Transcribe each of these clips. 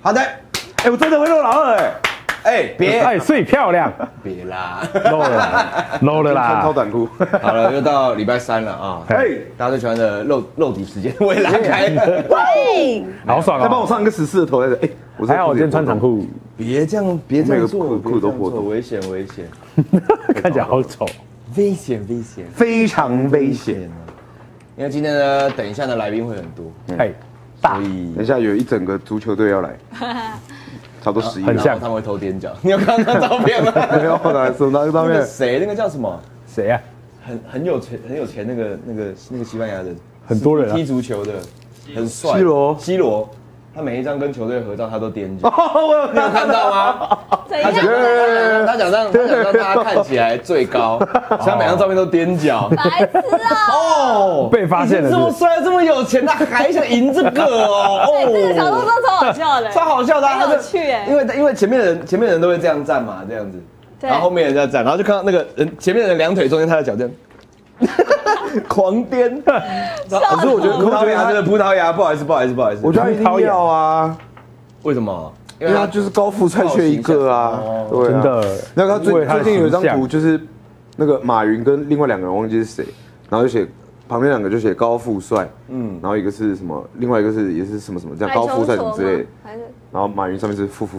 好的，哎，我真的会露老二哎。哎，别， 哎，所以漂亮， 别啦 ，low 了啦，low 了穿超啦。 短裤。 好了，又到礼拜3了啊！ 哎， 大家最喜欢的露底时间我也拉开了， 喂， 好爽再帮我哦！ 上一个14的头在这。哎， 还好我今天穿长裤， 别这样，别这样做， 每个裤都破洞危险危险看起来好丑。 危险危险非常危险。 因为今天呢，等一下的来宾会很多， 哎，大所以等一下有一整个足球队要来，差不多11人。 很像然后他们会偷踮脚。你有看到照片吗？ 没有的，什么那个照那个片？ 谁？那个叫什么？ 谁呀？ 很有钱那个西班牙人， 很多人啊踢足球的，很帅。C 罗，他每一张跟球队合照他都踮脚。你有看到吗？ 怎样？ 他想让大家看起来最高，所以他每张照片都踮脚。 白痴啊！ 哦， 被发现了这么帅，这么有钱，他还想赢这个哦？ 对，这个小动作超好笑的， 超好笑的， 很有趣哎。 因为前面的人都会这样站嘛，这样子， 对然后后面人在站，然后就看到那个人前面的人两腿中间他的脚这样。狂颠，可是我觉得葡萄牙真的葡萄牙，不好意思， 我觉得一定要啊， 为什么？ 因为他就是高富帅缺一个啊，对啊真的。 那个他为他的最近有一张形象图，就是那个马云跟另外2个人忘记是谁，然后就写旁边2个就写高富帅，然后一个是什么，另外一个是也是什么什么这样高富帅什么之类的，然后马云上面是富，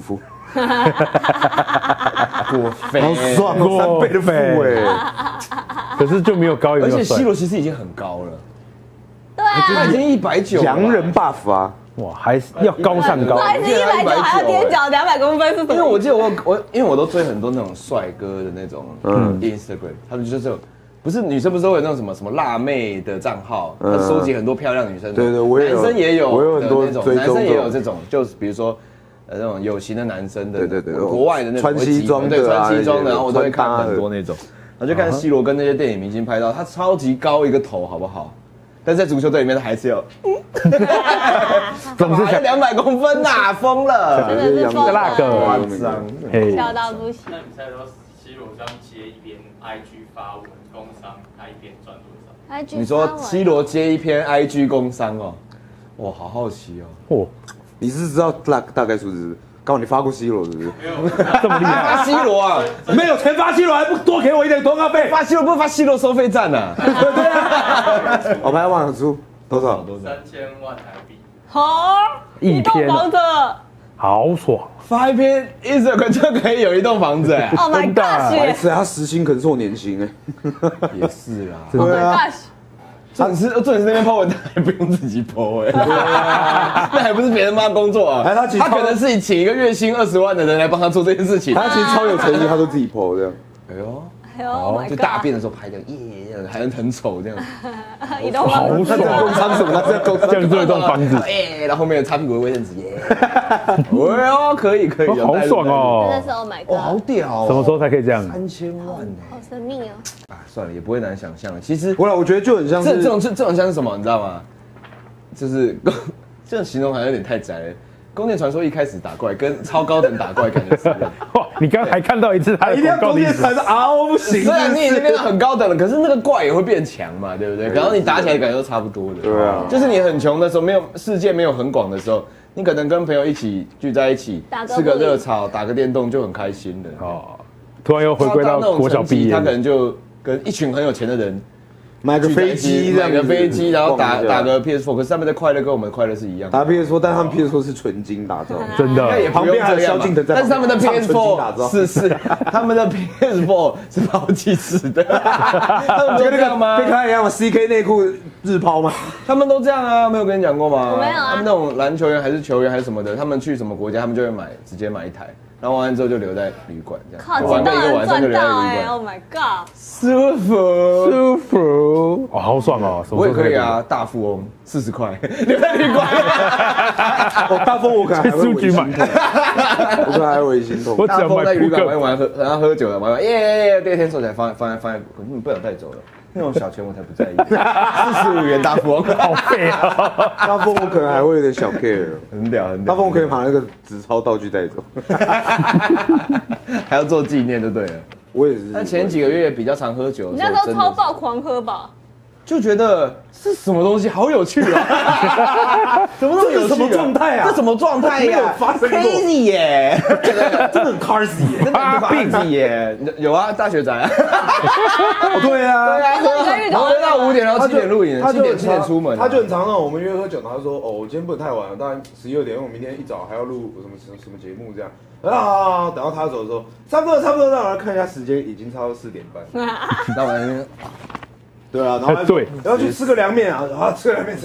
过分， 好爽哦，3倍的富哎， 可是就没有高，也而且没有 C 帅。 罗其实已经很高了， 对啊， 他已经190， 洋人 buff 啊， 哇，还是要高上高不。好意思，190还要踮脚200公分是什么？ 因为我记得因为我都追很多那种帅哥的那种Instagram，他们就是不是女生不是都有那种什么辣妹的账号，他收集很多漂亮女生的， 对我也有男生也有， 我有很多那种， 追踪男生也有这种，就是比如说那种有型的男生的， 对国外的那种穿西装的对， 啊穿西装的， 那些然后我都会看穿搭的很多那种，然后就看 C 罗跟那些电影明星拍到，他超级高一个头，好不好？但在足球队里面，他还是有， 总是想 200公分呐，疯了， 真的是疯了那个夸张。 嘿， 笑到不行。 那你猜到 C 罗这样接一边 IG 发文工商，他一边赚多少？ 你说 C 罗接一篇 IG 工商哦，哇，好好奇哦。 嚯， 你是知道大概数字？刚好你发过 C 罗是不是？ 这么厉害， 发 C 罗啊， 没有钱发 C 罗，还不多给我一点广告费？ 发 C 罗不发 C 罗收费站呐？ 我们还忘了出多少？ 3000万台币。 好， 一篇栋房子好爽。 发一篇 Instagram 就可以有一栋房子哎， ，Oh my 真的 gosh！ 是他时薪可能是我年薪哎。 也是啦。 Oh 对 my 啊 gosh！ 重点是那边 po 文，他还不用自己 po 哎，那还不是别人帮他工作啊？ 哎他其实他可能是请一个月薪20万的人来帮他做这件事情。 他其实超有诚意，他都自己 po 这样。 哎呦， 哎呦，Oh my 就 god！ 大便的时候拍的耶，还能很丑这样。 移动房子， 好爽他在工商什么？他在工商这样做一栋房子， 哎，然后后面擦屁股的卫生纸耶。哎呦，可以， 好爽哦真！的是 Oh my 哇，好 god！ 屌哦！ 什么时候才可以这样？ 3000万呢？ 好神秘哦。 啊，算了，也不会难想象。其实我觉得就很像是这种像是什么，你知道吗？就是这种形容好像有点太窄了。宫殿传说一开始打怪跟超高等打怪感觉是一样。 哇，你刚刚还看到一次他的一定要广告历史， 弓箭才是不行。 虽然你已经变得很高等了，可是那个怪也会变强嘛，对不对？然后你打起来感觉都差不多的。 对啊就是你很穷的时候，世界没有很广的时候，你可能跟朋友一起聚在一起，吃个热炒，打个电动就很开心的。 哦，突然又回归到国小毕业他可，能就跟一群很有钱的人买个飞机， 买个飞机，然后打个个 PS4，可是他们的快乐跟我们的快乐是一样的。 打 PS4，但他们 PS4是纯金打造， 真的那也不用这样嘛，但是他们的 PS4 是他们的 PS4是抛弃式的，他们都这样吗？ 跟他一样吗 ？CK 内裤日抛吗？ 他们都这样啊，没有跟你讲过吗？ 我没有啊他们那种篮球员还是球员还是什么的，他们去什么国家，他们就会直接买一台，然后玩完之后就留在旅馆这样， 靠， 玩个一个晚上就留在旅哎馆， ！Oh my god！ 舒服。 舒服哦，好爽哦！什么我时候也可以啊，大富翁40块留在旅馆。 大风我可能还会数据买尾心痛，我可能还会尾心痛。 大我只要买风在旅馆扑克， 玩，然后喝酒了，玩耶，第二天收起来放在，根本不想带走了。那种小钱我才不在意，45元大富翁， 好废啊！ 大风我可能还会有点小 care， 很屌很屌。 大风我可以把那个纸钞道具带走， 还要做纪念就对了。 我也是。 但前几个月比较常喝酒的你时候， 那时候超爆狂喝吧？ 就觉得是什么东西，好有趣啊！怎么那么有趣？ 什么状态啊？ 这什么状态呀？ 没有发生过 ，crazy 耶！ 真的很 crazy 耶， 真的 crazy 耶！有啊，大学仔啊， 对啊， 对啊，然后到5点，然后7点录影，7点出门， 他就很常让我们约喝酒，然后他说我今天不能太晚了，大概11、2点，因为我明天一早还要录什么节目这样。啊，等到他走的时候，差不多，让我看一下时间，已经超过4点半。 那完。 对啊，然后对， 然后去吃个凉面啊，吃个凉面，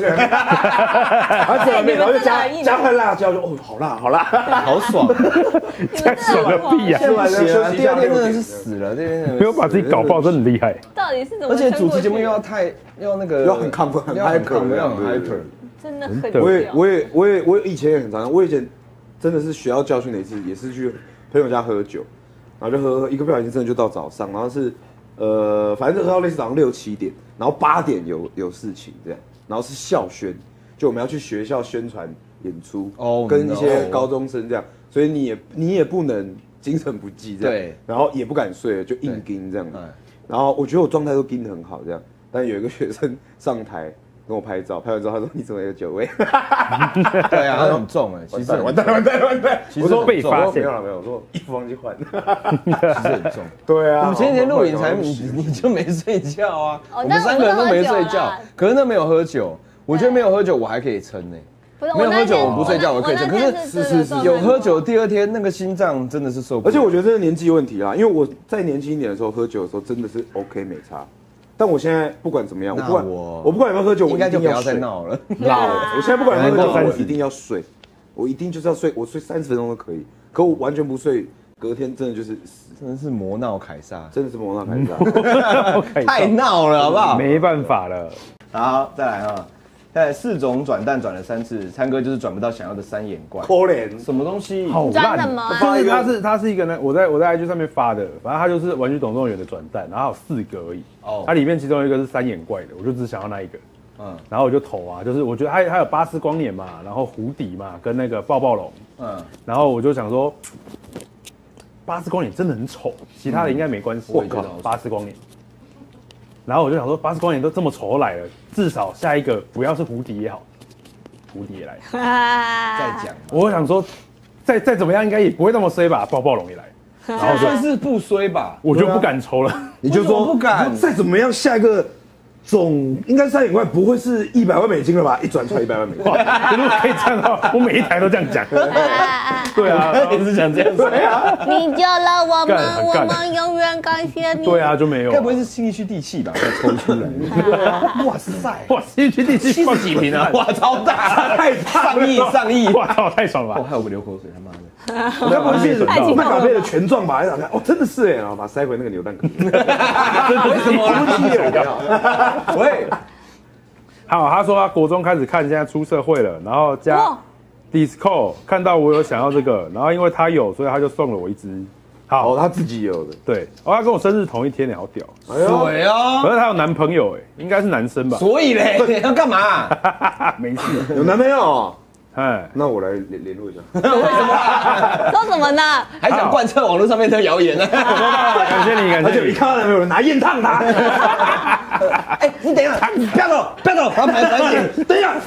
然后就加块辣椒，就好辣， 好爽， 这爽个屁呀！ 第2天真的是死了，第2天没有把自己搞爆，真的很厉害。 到底是怎么？ 而且主持节目要那个要很亢奋，很 hyper， 真的很。 我以前也很常，我以前真的是学校教训的一次，也是去朋友家喝酒，然后就喝一个不小心真的就到早上，然后是。反正就喝到类似早上6、7点，然后8点有事情这样，然后是校宣，就我们要去学校宣传演出，跟一些高中生这样，所以你也不能精神不济这样，对，然后也不敢睡，就硬盯这样，然后我觉得我状态都盯得很好这样，但有一个学生上台跟我拍照，拍完之后他说你怎么有酒味？ 对啊，很重哎，其实完蛋！ 我说被发现， 没有，我说衣服忘记换， 其实很重。对啊，我们前几天录影你就没睡觉啊，我们3个人都没睡觉，可是那没有喝酒，我觉得没有喝酒我还可以撑呢。没有喝酒我不睡觉我可以撑，可是有喝酒第2天那个心脏真的是受不了。 而且我觉得这是年纪问题啦，因为我在年轻一点的时候喝酒的时候真的是 OK 没差。但我现在不管怎么样，我不管有没有喝酒，我应该就不要再闹了。 我现在不管有没有喝酒，我一定要睡，我一定就是要睡，我睡30分钟都可以。可我完全不睡，隔天真的就是死， 真的是魔闹凯撒， 真的是魔闹凯撒， 太闹了好不好？ 没办法了。 好，再来啊！在4种转蛋转了3次，参哥就是转不到想要的3眼怪。 可怜， 什么东西？ 好烂！就是它是一个呢，我在 IG 上面发的，反正它就是玩具总动员的转蛋，然后有4个而已。哦，它里面其中一个是3眼怪的，我就只想要那一个。然后我就投啊，就是我觉得它有巴斯光年嘛，然后胡迪嘛，跟那个抱抱龙。然后我就想说，巴斯光年真的很丑，其他的应该没关系。我靠，巴斯光年。然后我就想说，巴斯光年都这么丑来了，至少下一个不要是胡迪也好，胡迪也来。 再讲， 我想说，再怎么样应该也不会那么衰吧，抱抱龙也来。 然后算是不衰吧， 我就不敢抽了。 你就说不敢， 再怎么样下一个。总应该3眼怪不会是100万美金了吧？一转出来100万美金， 如果可以这样的话，我每一台都这样讲。对啊， 你是想这样说啊？ 你救了我们，我们永远感谢你。 对啊，就没有。 该不会是信义区地气吧？再抽出来。 对啊，哇塞， 哇，信义区地气 70几坪啊！哇，超大， 太上亿！ 哇操，太爽了吧！ 害我流口水，他妈的！ 我该不会是麦卡贝的全状吧？哦，真的是哎，然后把它塞回那个扭蛋壳。 为什么？喂。 好，他说他国中开始看，现在出社会了，然后加 Discord 看到我有想要这个，然后因为他有，所以他就送了我一只。 好，他自己有的。 对，他跟我生日同一天，好屌。 对啊， 可是他有男朋友，应该是男生吧？ 所以嘞，你要干嘛？ 没事， 有男朋友。 哎， 那我来联络一下。 为什么？ 说什么呢？ 还想贯彻网络上面的谣言呢？ 感谢你， 而且一看到男朋友拿烟烫他。 哎，你等一下，不要走，不要走，我要拍短影。等一下。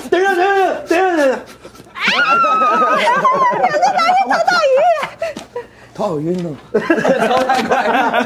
头好晕哦，抽太快。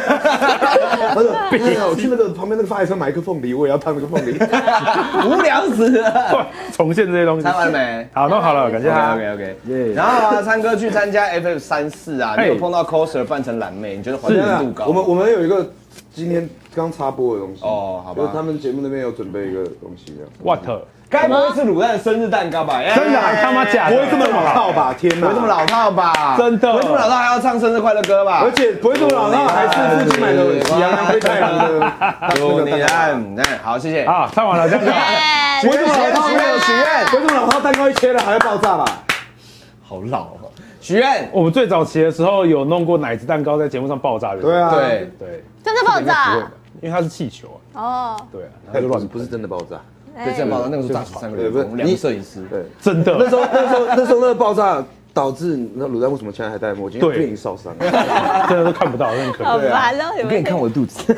我去那个旁边那个发财车买一颗凤梨，我也要烫那个凤梨。 无聊死了。 重现这些东西。 猜完了没？ 好，弄好了，感谢他。 OK。然后参哥去参加 FF34啊，你有碰到 coser 扮成蓝妹，你觉得还原度高？ 我们有一个今天刚插播的东西哦，好吧， 就是他们节目那边有准备一个东西的。 What？ 该不会是卤蛋的生日蛋糕吧？ 真的还他妈假的？ 不会这么老套吧？天哪， 不会这么老套吧？ 真的， 不会这么老套还要唱生日快乐歌吧？ 而且不会这么老套，还是附近买的喜羊羊灰太狼的。 祝你安，好，谢谢。 好，唱完了，这样就好。 不会这么老套，许愿，不会这么老套，蛋糕一切了还要爆炸吧？ 好老哦。许愿， 我们最早期的时候有弄过奶子蛋糕在节目上爆炸的。 对啊， 对， 真的爆炸？ 因为它是气球啊。哦。对啊，它就乱， 不是真的爆炸。 对，这样爆炸，那个时候炸死3个人，我们2个摄影师。 对， 真的。 那时候那个爆炸导致那卤蛋为什么现在还戴墨镜？对，眼烧伤， 真的都看不到，真的可对啊。 我给你看我肚子。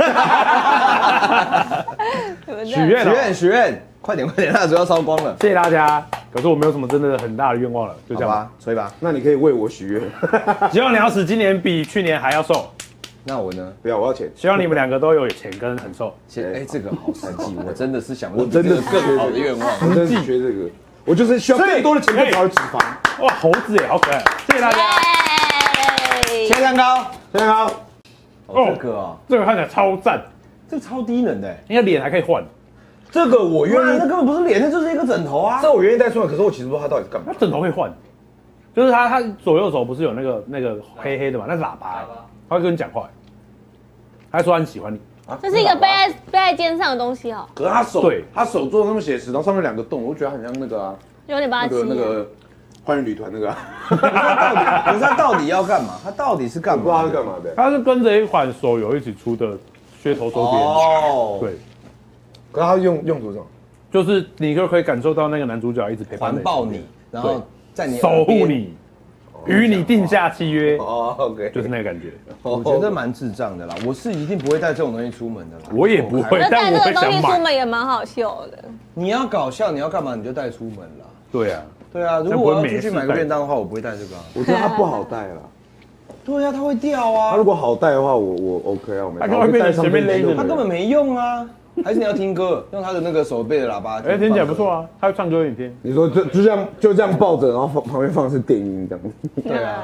许愿，快点，蜡烛要烧光了。 谢谢大家。可是我没有什么真的很大的愿望了，就这样吧， 吹吧。 那你可以为我许愿， 希望鸟屎今年比去年还要瘦。 那我呢？ 不要，我要钱。 希望你们2个都有钱跟很瘦。 这个好实际，我真的是想，我真的更好的愿望。 我真的学这个，我就是需要更多的钱跟少的脂肪。 哇，猴子耶，好可爱！谢谢大家。 切蛋糕， 切蛋糕。 这个看起来超赞， 这个超低能的， 你看脸还可以换。 这个我愿意，那根本不是脸，那就是一个枕头啊。 这我愿意带出来，可是我其实不知道它到底是干嘛。 它枕头可以换，就是它左右手不是有那个黑黑的嘛？那喇叭，他会跟你讲话，他说他很喜欢你。 这是一个背在肩上的东西哦。 可是他手做的那么写实，然后上面2个洞，我觉得很像那个啊， 有点霸气。 那个欢迎旅团那个。 可是他到底要干嘛？他到底是干嘛？ 不知道他是干嘛的。 他是跟着一款手游一起出的噱头周边。哦，对。 可是他用途是什么？ 就是你就可以感受到那个男主角一直陪伴你， 环抱你，然后在你守护你，与你定下契约。 OK， 就是那个感觉。 我觉得蛮智障的啦，我是一定不会带这种东西出门的啦。 我也不会， 但我会想买。带这个东西出门也蛮好笑的。 你要搞笑，你要干嘛你就带出门啦。 对啊， 对啊，如果我要出去买个便当的话，我不会带这个。 我觉得它不好带啦。 对啊，它会掉啊。 它如果好带的话，我 OK 啊，我没。 它会被前面勒着， 它根本没用啊。还是你要听歌，用他的那个手背的喇叭。 听起来不错啊，他唱歌给你听。 你说就这样抱着，然后旁边放的是电音这样。 对啊。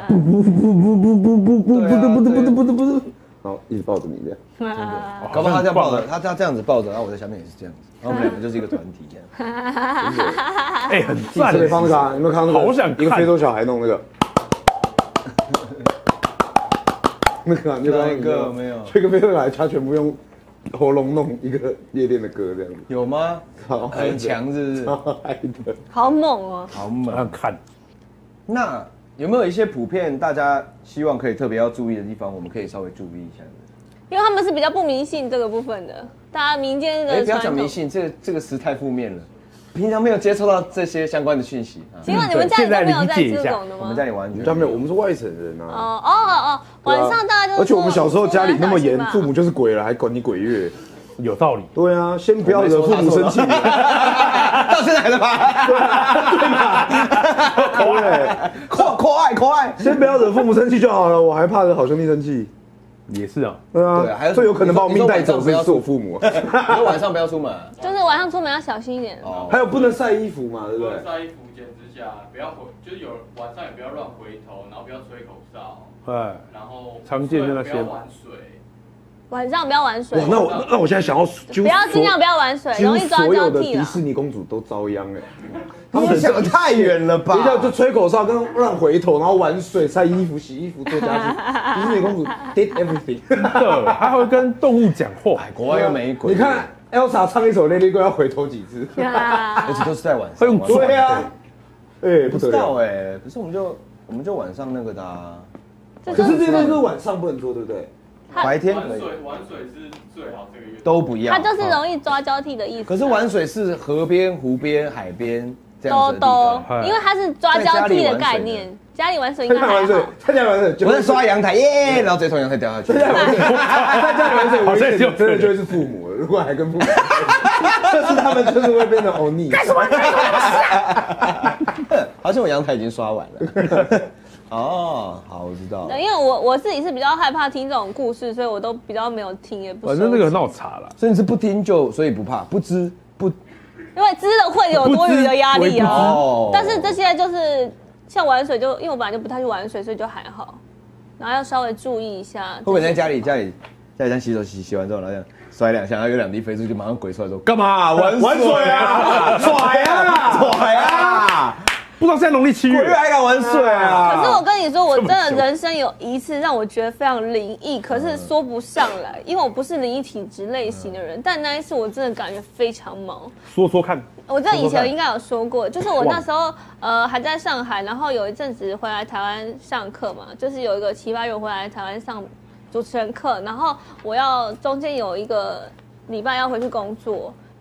不，然后一直抱着你这样。 搞不好他这样抱着，他这样子抱着，然后我在下面也是这样子，然后我们2个就是一个团体这样。很赞。 这里放那个啊，有没有看到那个？ 好想看一个非洲小孩弄那个。那个你看那个没有？ 这个非洲小孩他全部用。喉咙弄一个夜店的歌这样子有吗？很强是不是？ 超嗨的， 好猛哦！ 好猛！ 要看。 那有没有一些普遍大家希望可以特别要注意的地方，我们可以稍微注意一下的？ 因为他们是比较不迷信这个部分的，大家民间的。 不要讲迷信，这个词太负面了。平常没有接触到这些相关的讯息。 请问你们家里都没有在这种的吗？ 我们家里完全没有，我们是外省人啊。 晚上大家就是。 而且我们小时候家里那么严，父母就是鬼了，还管你鬼月， 有道理。 对啊，先不要惹父母生气。 到现在还在怕。 对嘛？对， 口爱， 先不要惹父母生气就好了，我还怕惹好兄弟生气。 也是啊， 对啊，最有可能把我命带走是我父母。 你说晚上不要出门， 就是晚上出门要小心一点。 还有不能晒衣服嘛，对不对？ 晒衣服前之下，不要就是晚上也不要乱回头，然后不要吹口哨，然后常见的那些不要玩水。 晚上不要玩水。 那我现在想要不要尽量不要玩水，容易抓交替了。 所有的迪士尼公主都遭殃哎， 他们想的太远了吧？ 一下就吹口哨跟乱回头，然后玩水、晒衣服、洗衣服、做家事。迪士尼公主 did everything， 真的，还会跟动物讲话。 国外又没鬼。 你看 Elsa 唱一首《Let It Go》要回头几次， 而且都是在晚上。 对啊， 不知道哎，可是我们就晚上那个的。 可是这些都是晚上不能做，对不对？ 白天玩水是最好这个月都不要， 它就是容易抓交替的意思。 可是玩水是河边、湖边、海边这样子的地方， 因为它是抓交替的概念。家里玩水应该还好。 在家里玩水， 我在刷阳台耶，然后直接从阳台掉下去。在家里玩水，我真的就会是父母了。如果还跟父母，就是他们就是会变成欧尼。 干什么？ 好像我阳台已经刷完了。哦，好，我知道。 因为我自己是比较害怕听这种故事，所以我都比较没有听，也不。 反正那个很好查啦， 所以你是不听所以不怕，不知不， 因为知了会有多余的压力啊。但是这些就是像玩水，就因为我本来就不太去玩水，所以就还好。然后要稍微注意一下。 会不会在家里这样洗手洗完之后，然后这样摔2下，然后有2滴飞出去，马上鬼出来说干嘛？玩水啊，甩啊！ 不知道现在农历7月， 鬼还敢玩水啊！ 可是我跟你说，我真的人生有一次让我觉得非常灵异，可是说不上来，因为我不是灵异体质类型的人。但那一次我真的感觉非常毛。 说看， 我在以前应该有说过，就是我那时候还在上海，然后有一阵子回来台湾上课嘛，就是有一个7、8月回来台湾上主持人课，然后我要中间有一个礼拜要回去工作。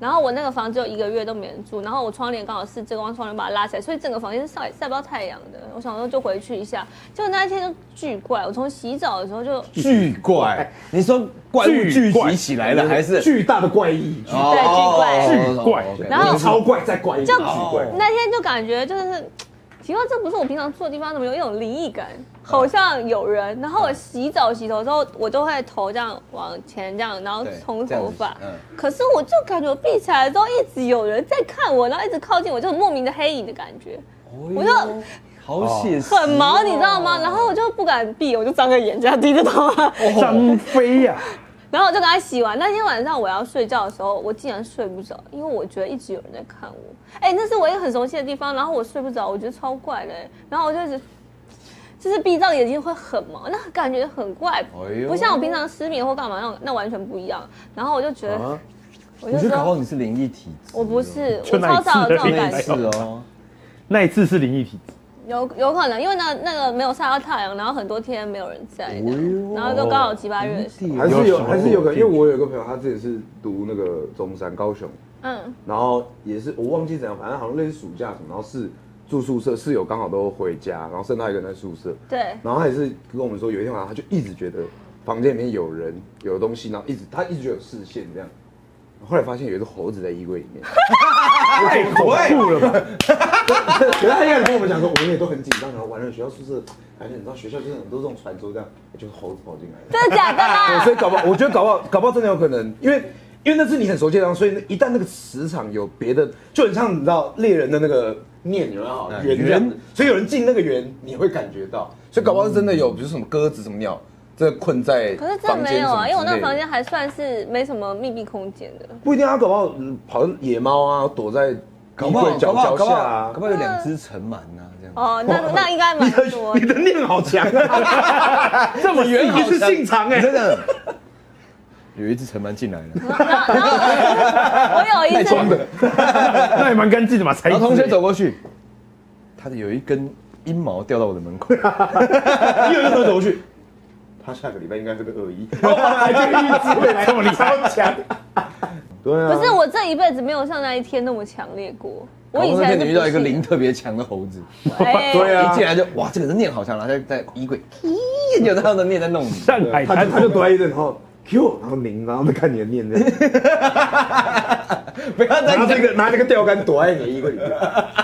然后我那个房只有1个月都没人住，然后我窗帘刚好是遮光窗帘把它拉起来，所以整个房间是晒不到太阳的。我想说就回去一下，结果那一天就巨怪，我从洗澡的时候就巨怪。你说怪物聚集起来了，还是巨大的怪异？ 对， 巨怪， 然后超怪再怪异， 就那天就感觉就是。奇怪，这不是我平常住的地方，怎么有一种灵异感？好像有人。然后我洗头的时候，我都会头这样往前这样，然后冲头发。可是我就感觉我闭起来之后，一直有人在看我，然后一直靠近我，就莫名的黑影的感觉。我就好写实， 很毛，你知道吗？然后我就不敢闭，我就张个眼这样低着头。 张飞呀！ 然后我就给他洗完。那天晚上我要睡觉的时候，我竟然睡不着，因为我觉得一直有人在看我。那是我一个很熟悉的地方，然后我睡不着，我觉得超怪的。然后我就一直，就是闭上眼睛会很毛，那感觉很怪，不像我平常失眠或干嘛那完全不一样。然说， 我就说，搞不好你是灵异体质。 我不是，我超少有这种感觉哦。 那一次是灵异体质。 有可能，因为那个没有晒到太阳，然后很多天没有人在，然后就刚好7、8月的时候， 还是有可能，因为我有个朋友，他之前是读那个中山高雄，然后也是我忘记怎样，反正好像类似暑假什么，然后是住宿舍，室友刚好都回家，然后剩他一个人在宿舍， 对， 然后他也是跟我们说，有一天晚上他就一直觉得房间里面有人有东西，然后他一直觉得有视线这样。后来发现有一只猴子在衣柜里面， 太恐怖了吧！ 可是他一开始跟我们讲说，我们也都很紧张，然后完了学校宿舍，而且你知道学校就是很多这种传说，这样就是猴子跑进来了， 真的假的啦？ 所以我觉得搞不好真的有可能，因为那是你很熟悉的地方，所以一旦那个磁场有别的，就很像你知道猎人的那个念有没有圆，所以有人进那个圆，你会感觉到，所以搞不好是真的有，比如什么鸽子、什么鸟。这困在可是这没有啊，因为我那个房间还算是没什么密闭空间的。 不一定啊，搞不好跑野猫啊，躲在衣柜脚下啊， 搞不好有2只尘螨啊，这样。 哦，那应该蛮多。 你的念好强啊，这么远也是信长哎，真的。 有一只尘螨进来了， 然后我有一只， 那也蛮干净的嘛。 然后同学走过去，他有一根阴毛掉到我的门口， 你有一个走过去。他下个礼拜应该是个恶意，还可以预知未来，你超强。对啊， 可是我这一辈子没有像那一天那么强烈过。我以前遇到一个灵特别强的猴子， 对啊， 一进来就哇，这个人念好强，然后在衣柜，有他的念在弄你， 上海他就躲在一阵，然后 Q， 然后拧，然后再看你的念这样。不要再拿这个钓竿躲在你的衣柜里面。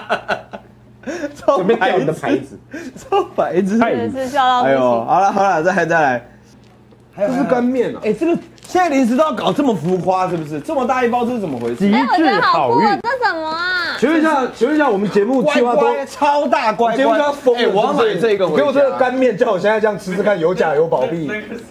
准备掉你的牌子， 超白痴， 真的是笑到不行。 好了，再来， 这是干面啊！ 这个现在零食都要搞这么浮夸，是不是？这么大一包，这是怎么回事？ 极致好运， 这什么啊？ 请问一下，我们节目计划都超大乖乖， 节目要疯了， 我要买这个， 给我这个干面，叫我现在这样吃吃看，有假有保庇。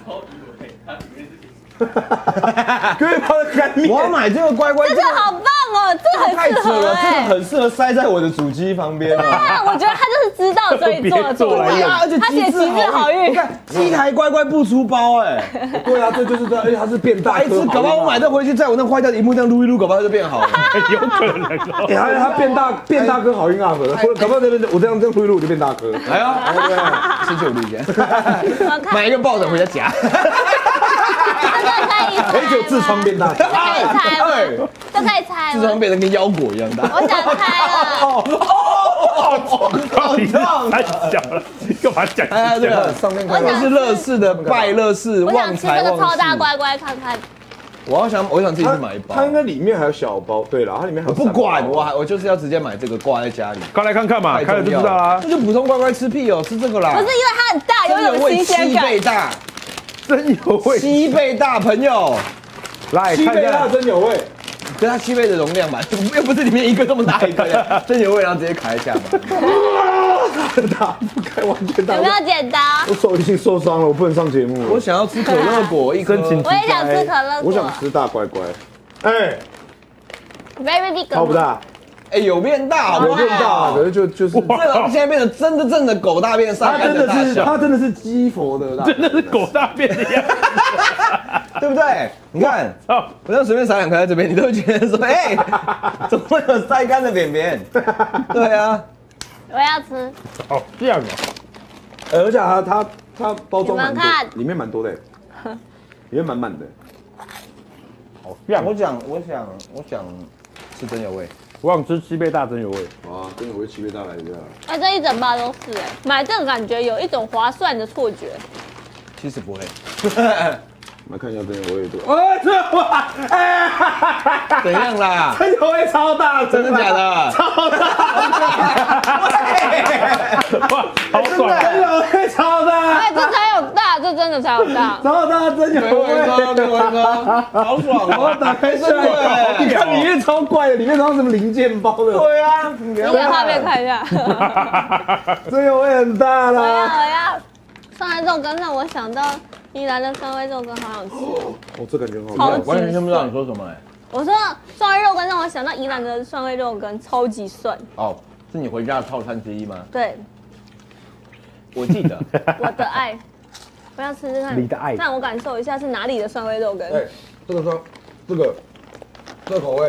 各位朋友，干面， 我要买这个乖乖， 这个好棒哦，这个很适合， 这个很适合塞在我的主机旁边。 对啊，我觉得他就是知道所以做的， 而且他写极致好运， 你看机台乖乖不出包对啊，这就是这，而且它是变大， 白痴，搞不好我买这回去，在我那坏掉的荧幕这样撸一撸，搞不好就变好了， 有可能。 它变大哥好运 up 了，搞不好这边我这样撸一撸我就变大哥。 哎呀，失去我理解，买一个抱枕回家夹。 只有痔疮变大， 可以猜了，这可以猜了。 痔疮变得跟腰果一样大。 我想猜了。 好痛！太小了，干嘛讲？ 这个上面看的是乐事的拜乐事旺财旺事。 我想吃这个超大乖乖看看。 我想自己去买一包。 它应该里面还有小包。对了，它里面还有。 我不管，我就是要直接买这个挂在家里。 刚来看看嘛，看了就知道啦。 这就普通乖乖吃屁哦，吃这个啦。 不是因为它很大，有新鲜感。 7倍大。 真有味 ，7倍大，朋友， 来看一下，真有味， 跟它7倍的容量吧，又不是里面一个这么大一个呀，真有味，然后直接卡在下巴， 很大，不开完全大。 有没有剪刀？ 我手已经受伤了，我不能上节目了。 我想要吃可乐果，一根我也想吃可乐果， 我想吃大乖乖。 Very big， 超不大。 有变大， 有变大，可是就是这个现在变得真的狗大便上它真的是鸡佛的大， 真的是狗大便一样， 对不对？你看，我这样随便撒2颗在这边，你都会觉得说，怎么会有晒干的便便？对啊， 我要吃。 哦，这样啊， 而且它包装蛮多，里面蛮多的，里面满满的。 好像。 我想吃真油味， 我想吃7倍大真油味。 啊，真油味7倍大来着。 哎，这一整包都是哎，买这个感觉有一种划算的错觉。 其实不会。 我们看一下真油味多。 这哇，哎， 怎样啦？ 真油味超大， 真的假的？ 超大！哇，好爽！真油味超大！ 哎，这才有大，这真的才有大。 超大真油味， 好爽哦！打开真油味， 你看里面超怪的，里面装什么零件包的？ 对啊， 你给画面看一下。 真油味很大啦！ 我要上来肉羹让我想到宜兰的酸味肉羹，好想吃哦，这感觉好。 完全听不知道你说什么哎。 我说酸味肉羹让我想到宜兰的酸味肉羹，超级酸。 哦，是你回家的套餐之一吗？ 对， 我记得。 我的爱，我要吃吃看。 你的爱， 让我感受一下是哪里的酸味肉羹。 对，这个口味。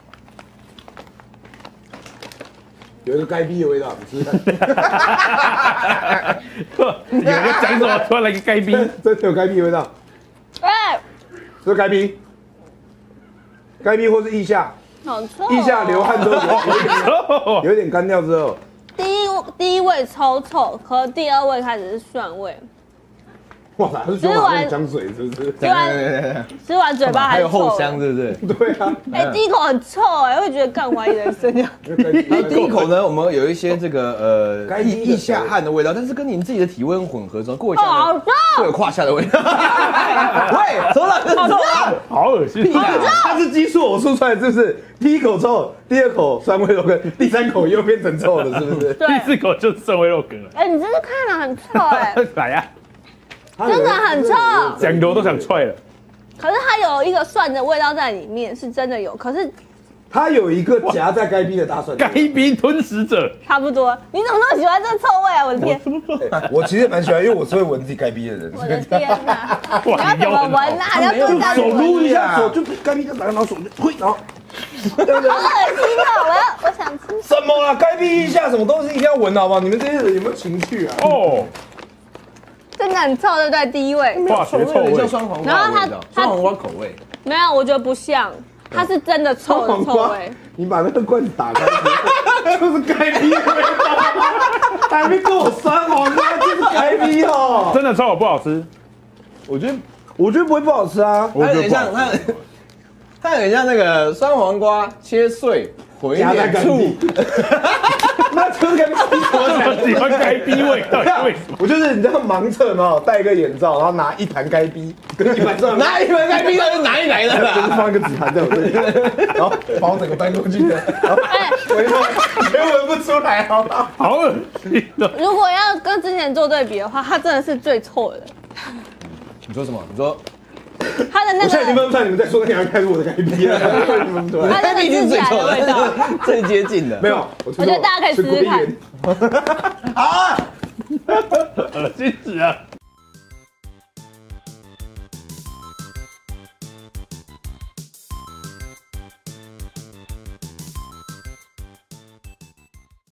有一个该逼的味道，你试试看。 有人讲什么？突然来个该逼， 真的有该逼的味道。 哎， 这是该逼，该逼或是腋下， 好臭！ 腋下流汗之后有点干掉之后， 第一味超臭，和第二味开始是蒜味。 哇塞，是熊马香水是不是？ 吃完嘴巴还有后香，是不是？ 对啊。 哎，第一口很臭哎，会觉得干怀疑人生。 第一口呢，我们有一些这个腋下汗的味道，但是跟您自己的体温混合之后，过一下会有胯下的味道。喂，怎么了？很臭啊！ 好恶心！ 它是激素偶出出来，是不是？第一口臭，第二口酸味肉羹，第三口又变成臭了，是不是？ 第4口就是酸味肉羹了。 哎，你真是看了很臭哎！ 来呀！ 真的很臭， 讲头都想踹了。 可是它有一个蒜的味道在里面，是真的有。可是它有一个夹在该逼的大蒜， 该逼吞食者， 差不多。你怎么那么喜欢这个臭味啊？我的天！ 我其实蛮喜欢，因为我是会闻自己该逼的人。 我的天哪！你要怎么闻啊？你要蹲下去手撸一下，手就该逼就拿，然后手就挥，然后。 好恶心啊！我想吃什么啊？该逼一下，什么东西一定要闻，好不好？你们这些人有没有情趣啊？哦。 真的很臭，对不对？第一味化学臭味， 叫酸黄瓜，然后它酸黄瓜口味没有，我觉得不像，它是真的臭的臭味。 你把那个罐子打开，就是该逼的味道，还没跟我酸黄瓜，就是该逼哦。 真的臭，不好吃。 我觉得不会不好吃啊， 它很像它很像那个酸黄瓜切碎。混一点醋， 那就是该逼。 我喜欢该逼味道，为什么？ 我就是你知道盲测嘛，戴一个眼罩，然后拿一盘该逼，跟一盘拿一盘该逼到底哪里来的啦？ 就是放一个纸盘在我这里，然后把我整个搬过去的，然后闻不出来，好不好？ 好恶心的。 如果要跟之前做对比的话，它真的是最臭的。 你说什么？你说？ 它的那个， 我现在已经分不出来你们在说你要开始我的该逼了， 它那个吃起来的味道最接近的。 没有， 我觉得大家可以试试看。 啊！ 恶心死啊！